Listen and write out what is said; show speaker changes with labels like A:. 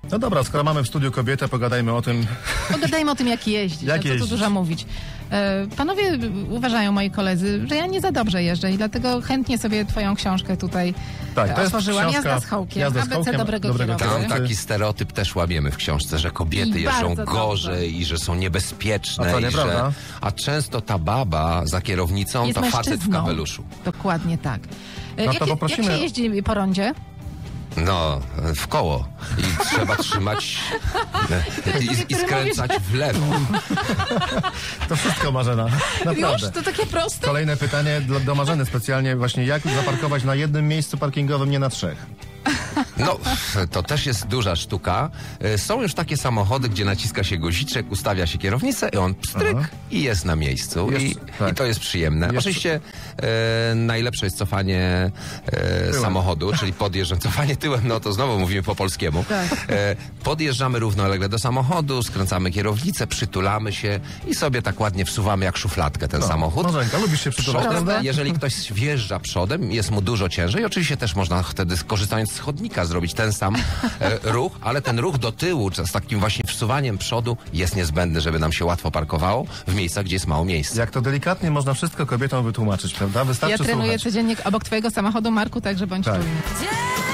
A: No dobra, skoro mamy w studiu kobietę, pogadajmy o tym...
B: Pogadajmy o tym, jak jeździć.
A: Jak
B: co tu dużo mówić. Panowie uważają, moi koledzy, że ja nie za dobrze jeżdżę i dlatego chętnie sobie twoją książkę tutaj otworzyłam. Jazda z Hołkiem. ABC dobrego kierowcy.
C: Tam taki stereotyp też łamiemy w książce, że kobiety jeżdżą gorzej i że są niebezpieczne. A często ta baba za kierownicą jest to facet w kapeluszu.
B: Dokładnie tak.
A: No to poprosimy...
B: Jak się jeździ po rondzie?
C: No, w koło. I trzeba trzymać i skręcać w lewo.
A: To wszystko, Marzena. Naprawdę.
B: Już? To takie proste?
A: Kolejne pytanie do Marzeny specjalnie właśnie. Jak zaparkować na jednym miejscu parkingowym, nie na 3?
C: No, to też jest duża sztuka. Są już takie samochody, gdzie naciska się guziczek, ustawia się kierownicę i on pstryk i jest na miejscu. I to jest przyjemne. Oczywiście najlepsze jest cofanie samochodu, czyli cofanie tyłem, no to znowu mówimy po polskiemu. Podjeżdżamy równolegle do samochodu, skręcamy kierownicę, przytulamy się i sobie tak ładnie wsuwamy jak szufladkę ten samochód.
A: Marzenka, lubisz się przytulać, prawda?
C: Jeżeli ktoś wjeżdża przodem, jest mu dużo ciężej. Oczywiście też można wtedy, korzystając z chodnika, zrobić ten sam ruch, ale ten ruch do tyłu, z takim właśnie wsuwaniem przodu jest niezbędny, żeby nam się łatwo parkowało w miejscach, gdzie jest mało miejsca.
A: Jak to delikatnie można wszystko kobietom wytłumaczyć, prawda? Wystarczy
B: Ja trenuję
A: słuchać.
B: codziennie obok twojego samochodu, Marku, także bądź czujny.